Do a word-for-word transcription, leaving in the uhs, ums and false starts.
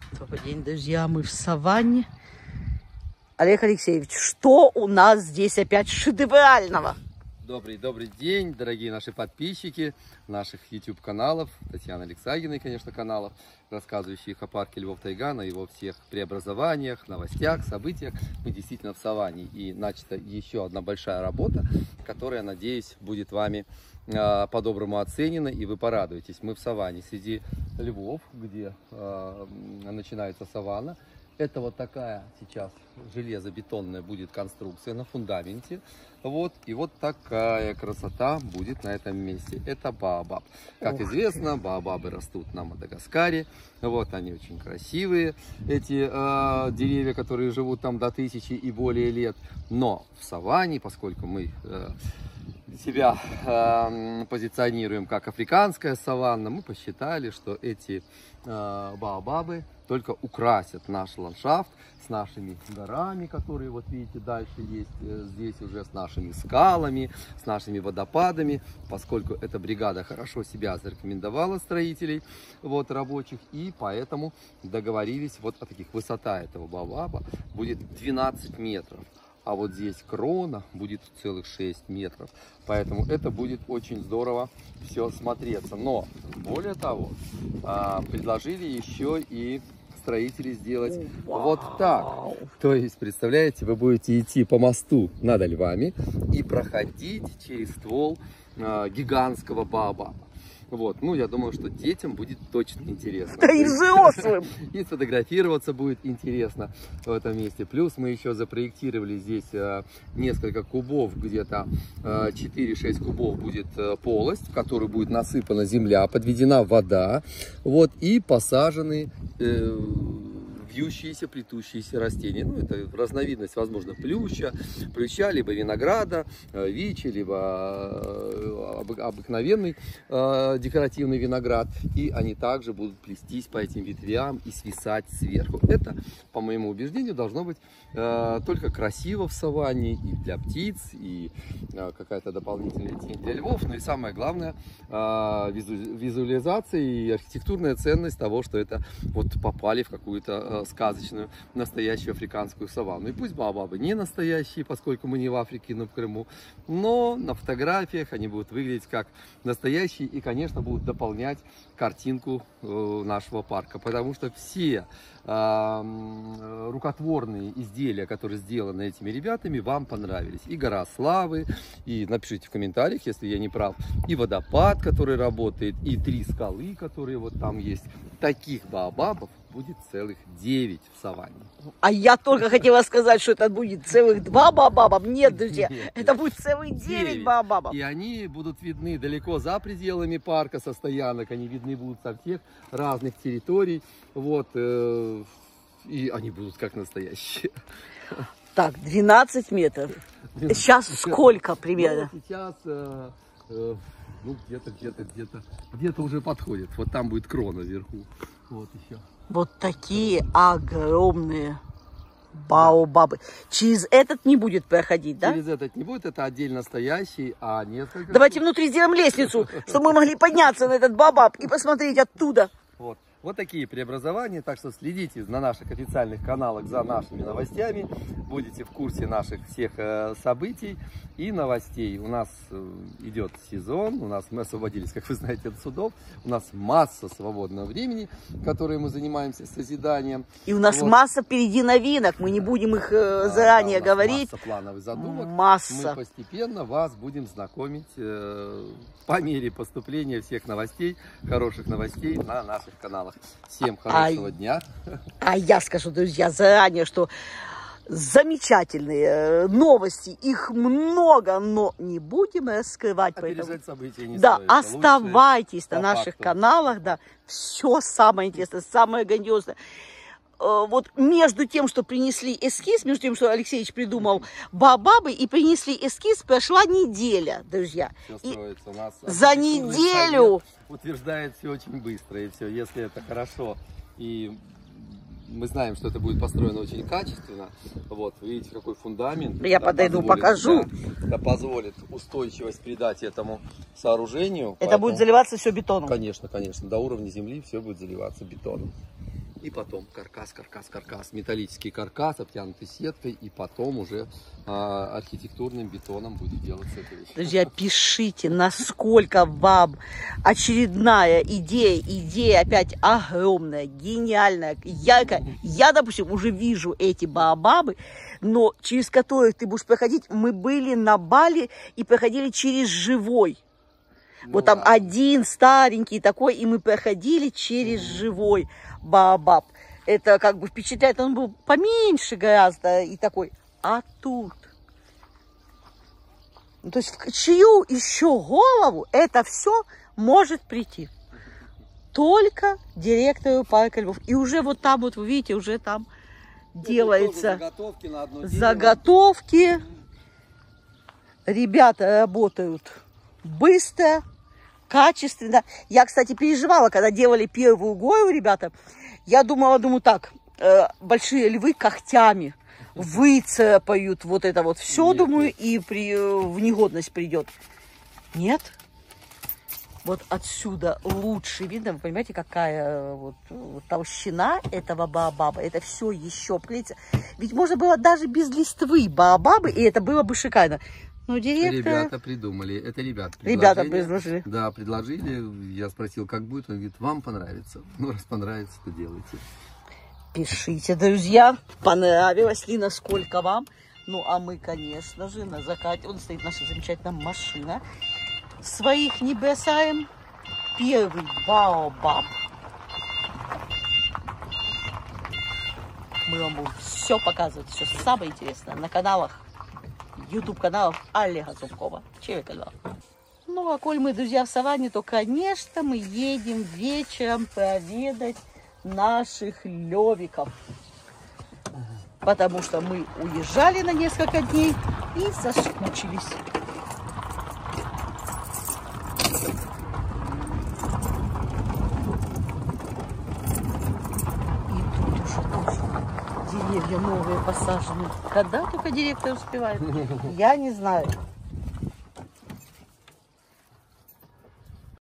Добрый день, друзья, мы в саванне. Олег Алексеевич, что у нас здесь опять шедеврального? Добрый, добрый день, дорогие наши подписчики наших YouTube-каналов, Татьяны Алексагиной, конечно, каналов, рассказывающих о парке Львов-Тайган, о его всех преобразованиях, новостях, событиях. Мы действительно в саванне, и начата еще одна большая работа, которая, надеюсь, будет вами э, по-доброму оценена, и вы порадуетесь. Мы в саванне среди львов, где э, начинается саванна. Это вот такая сейчас железобетонная будет конструкция на фундаменте. Вот, и вот такая красота будет на этом месте. Это баобаб. Как известно, баобабы растут на Мадагаскаре. Вот они очень красивые, эти э, деревья, которые живут там до тысячи и более лет. Но в саванне, поскольку мы э, себя э, позиционируем как африканская саванна, мы посчитали, что эти э, баобабы только украсят наш ландшафт с нашими горами, которые, вот видите, дальше есть здесь уже, с нашими скалами, с нашими водопадами, поскольку эта бригада хорошо себя зарекомендовала, строителей, вот, рабочих, и поэтому договорились вот о таких. Высота этого баобаба будет двенадцать метров. А вот здесь крона будет целых шесть метров. Поэтому это будет очень здорово все смотреться. Но, более того, предложили еще и строители сделать Вау. вот так. То есть, представляете, вы будете идти по мосту над львами и проходить через ствол гигантского баобаба. Вот, ну, я думаю, что детям будет точно интересно. Да и взрослым. И сфотографироваться будет интересно в этом месте. Плюс мы еще запроектировали здесь э, несколько кубов, где-то э, четыре-шесть кубов будет э, полость, в которую будет насыпана земля, подведена вода, вот, и посажены э, вьющиеся, плетущиеся растения. Ну, это разновидность, возможно, плюща, плюща, либо винограда, вичи, либо обыкновенный э, декоративный виноград. И они также будут плестись по этим ветвям и свисать сверху. Это, по моему убеждению, должно быть э, только красиво в саванне и для птиц, и э, какая-то дополнительная тень для львов. Но и самое главное, э, визу, визуализация и архитектурная ценность того, что это вот попали в какую-то э, сказочную, настоящую африканскую саванну. И пусть баобабы не настоящие, поскольку мы не в Африке, но в Крыму, но на фотографиях они будут выглядеть как настоящие и, конечно, будут дополнять картинку э, нашего парка, потому что все э, рукотворные изделия, которые сделаны этими ребятами, вам понравились. И гора славы, и напишите в комментариях, если я не прав, и водопад, который работает, и три скалы, которые вот там есть. Таких баобабов будет целых девять в саванне. А я только хотела сказать, что это будет целых два баобаба. Нет, друзья, нет, это будет целых девять баобабов. И они будут видны далеко за пределами парка, со стоянок. Они видны будут со всех разных территорий. Вот, э, и они будут как настоящие. Так, двенадцать метров. Сейчас сколько примерно? Ну, сейчас... Э, э, Ну, где-то, где-то, где-то, где-то уже подходит. Вот там будет крона вверху. Вот еще. Вот такие огромные баобабы. Через этот не будет проходить, да? Через этот не будет, это отдельно стоящий, а несколько... Давайте внутри сделаем лестницу, чтобы мы могли подняться на этот баобаб и посмотреть оттуда. Вот. Вот такие преобразования, так что следите на наших официальных каналах за нашими новостями, будете в курсе наших всех э, событий и новостей. У нас э, идет сезон, у нас мы освободились, как вы знаете, от судов, у нас масса свободного времени, которое мы занимаемся созиданием. И у нас вот. масса впереди новинок, мы не будем их э, заранее да, говорить. Масса плановых задумок. Масса. Мы постепенно вас будем знакомить э, по мере поступления всех новостей, хороших новостей на наших каналах. Всем хорошего а, дня. А я скажу, друзья, заранее, что замечательные новости, их много, но не будем раскрывать. Опережать события не да, стоит. оставайтесь Лучше на наших факту. каналах, да, все самое интересное, самое грандиозное. Вот между тем, что принесли эскиз, между тем, что Алексеевич придумал баобабы, и принесли эскиз, прошла неделя, друзья. Все строится у нас. За неделю утверждает все очень быстро, и все, если это хорошо, и мы знаем, что это будет построено очень качественно. Вот, видите, какой фундамент. Я да, подойду, покажу. Да, да, позволит устойчивость придать этому сооружению. Это поэтому, будет заливаться все бетоном? Конечно, конечно, до уровня земли все будет заливаться бетоном. И потом каркас, каркас, каркас. Металлический каркас, обтянутый сеткой. И потом уже а, архитектурным бетоном будет делаться эта вещь. Друзья, пишите, насколько вам очередная идея, идея опять огромная, гениальная, яркая. Я, допустим, уже вижу эти баобабы, но через которые ты будешь проходить. Мы были на Бали и проходили через живой. Ну, вот там ладно. Один старенький такой, и мы проходили через mm-hmm. живой баобаб. Это как бы впечатляет, он был поменьше гораздо и такой. А тут, ну, то есть в чью еще голову это все может прийти? Только директору парка Львов. И уже вот там, вот вы видите, уже там это делается заготовки, на одно заготовки. Ребята работают быстро, качественно. Я, кстати, переживала, когда делали первую гору, ребята. Я думала, думаю, так, э, большие львы когтями выцарапают вот это вот все, нет, думаю, нет. И при, в негодность придет. Нет. Вот отсюда лучше видно, вы понимаете, какая вот, вот толщина этого баобаба. Это все еще плетится. Ведь можно было даже без листвы баобабы, и это было бы шикарно. Но директор... Ребята придумали, это ребята предложили. Ребята предложили. Да, предложили. Я спросил, как будет, он говорит, вам понравится. Ну, раз понравится, то делайте. Пишите, друзья, понравилось ли, насколько вам. Ну, а мы, конечно же, на закате, вот стоит наша замечательная машина. Своих не бросаем. Первый баобаб. Мы вам будем все показывать, все самое интересное на каналах, ютуб-каналов Олега Зубкова. Человека Льва. Ну, а коль мы, друзья, в саванне, то, конечно, мы едем вечером проведать наших левиков. Потому что мы уезжали на несколько дней и соскучились. Деревья новые посажены. Когда только директор успевает, я не знаю.